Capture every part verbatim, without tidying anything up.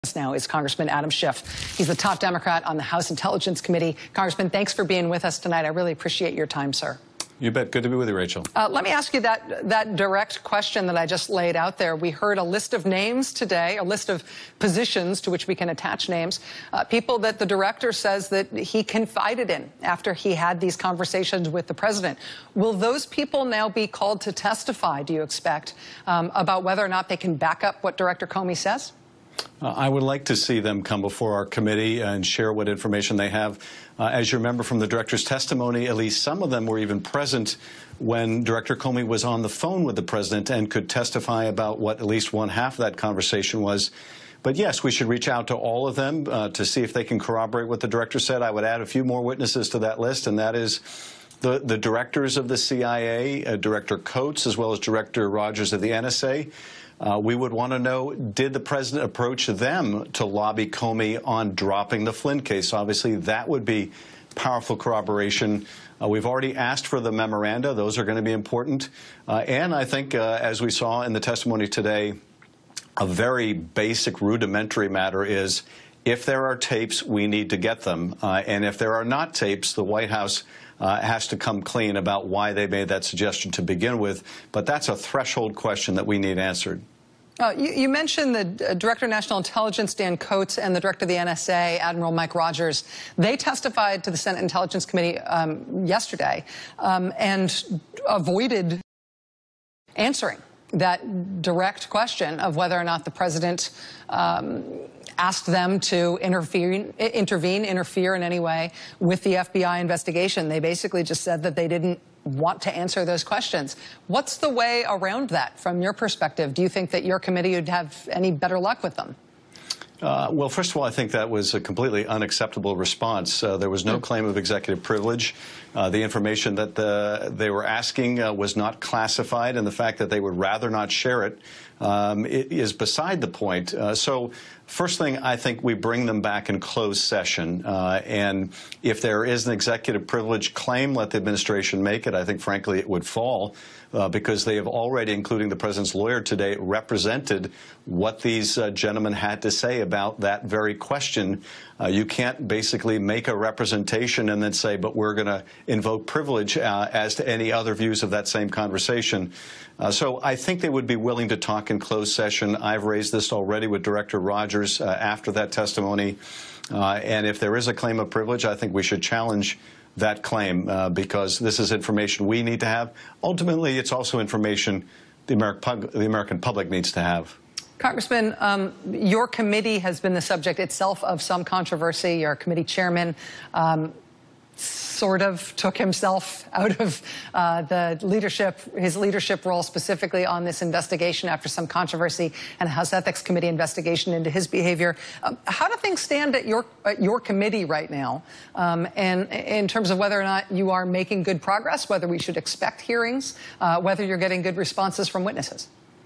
Now is Congressman Adam Schiff. He's the top Democrat on the House Intelligence Committee. Congressman, thanks for being with us tonight. I really appreciate your time, sir. You bet. Good to be with you, Rachel. Uh, let me ask you that, that direct question that I just laid out there. We heard a list of names today, a list of positions to which we can attach names, uh, people that the director says that he confided in after he had these conversations with the president. Will those people now be called to testify, do you expect, um, about whether or not they can back up what Director Comey says? Uh, I would like to see them come before our committee and share what information they have. Uh, as you remember from the director's testimony, at least some of them were even present when Director Comey was on the phone with the president and could testify about what at least one half of that conversation was. But yes, we should reach out to all of them uh, to see if they can corroborate what the director said. I would add a few more witnesses to that list, and that is the, the directors of the C I A, uh, Director Coates, as well as Director Rogers of the N S A. Uh, we would want to know, did the president approach them to lobby Comey on dropping the Flynn case? Obviously, that would be powerful corroboration. Uh, we've already asked for the memoranda. Those are going to be important. Uh, and I think, uh, as we saw in the testimony today, a very basic, rudimentary matter is, if there are tapes, we need to get them. Uh, and if there are not tapes, the White House uh, has to come clean about why they made that suggestion to begin with. But that's a threshold question that we need answered. Uh, you, you mentioned the uh, Director of National Intelligence, Dan Coates, and the Director of the N S A, Admiral Mike Rogers. They testified to the Senate Intelligence Committee um, yesterday um, and avoided answering that direct question of whether or not the president um, asked them to intervene, intervene, interfere in any way with the F B I investigation. They basically just said that they didn't want to answer those questions. What's the way around that from your perspective? Do you think that your committee would have any better luck with them? Uh, well, first of all, I think that was a completely unacceptable response. Uh, there was no claim of executive privilege. Uh, the information that the, they were asking uh, was not classified, and the fact that they would rather not share it, um, it is beside the point. Uh, so first thing, I think we bring them back in closed session. Uh, and if there is an executive privilege claim, let the administration make it. I think, frankly, it would fall. Uh, because they have already, including the president's lawyer today, represented what these uh, gentlemen had to say about that very question. Uh, you can't basically make a representation and then say, but we're going to invoke privilege uh, as to any other views of that same conversation. Uh, so I think they would be willing to talk in closed session. I've raised this already with Director Rogers uh, after that testimony. Uh, and if there is a claim of privilege, I think we should challenge that claim, uh, because this is information we need to have. Ultimately, it's also information the American, the American public needs to have. Congressman, um, your committee has been the subject itself of some controversy. Your committee chairman um, sort of took himself out of uh, the leadership, his leadership role specifically on this investigation after some controversy and a House Ethics Committee investigation into his behavior. Um, how do things stand at your, at your committee right now, um, and in terms of whether or not you are making good progress, whether we should expect hearings, uh, whether you're getting good responses from witnesses?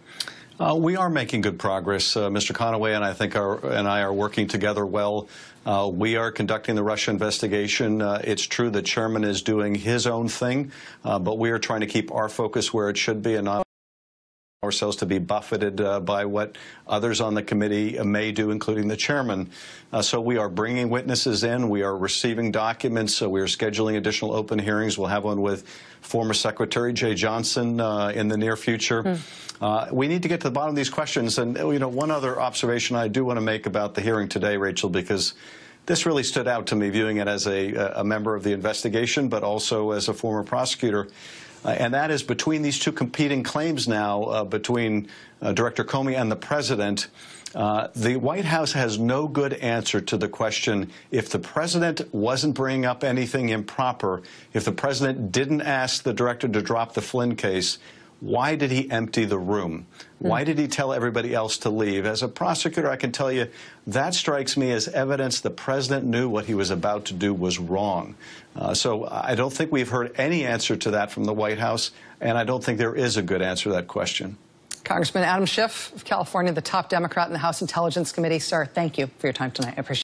Uh, we are making good progress. Uh, Mister Conaway and I think are, and I are working together well. Uh, we are conducting the Russia investigation. Uh, it's true the chairman is doing his own thing, uh, but we are trying to keep our focus where it should be and not ourselves to be buffeted uh, by what others on the committee may do, including the chairman. Uh, so we are bringing witnesses in. We are receiving documents. So we are scheduling additional open hearings. We'll have one with former Secretary Jeh Johnson uh, in the near future. Mm. Uh, we need to get to the bottom of these questions. And, you know, one other observation I do want to make about the hearing today, Rachel, because this really stood out to me, viewing it as a, a member of the investigation, but also as a former prosecutor. Uh, and that is, between these two competing claims now, uh, between uh, Director Comey and the president, uh, the White House has no good answer to the question, if the president wasn't bringing up anything improper, if the president didn't ask the director to drop the Flynn case, why did he empty the room? Why did he tell everybody else to leave? As a prosecutor, I can tell you that strikes me as evidence the president knew what he was about to do was wrong. Uh, so I don't think we've heard any answer to that from the White House, and I don't think there is a good answer to that question. Congressman Adam Schiff of California, the top Democrat in the House Intelligence Committee. Sir, thank you for your time tonight. I appreciate it.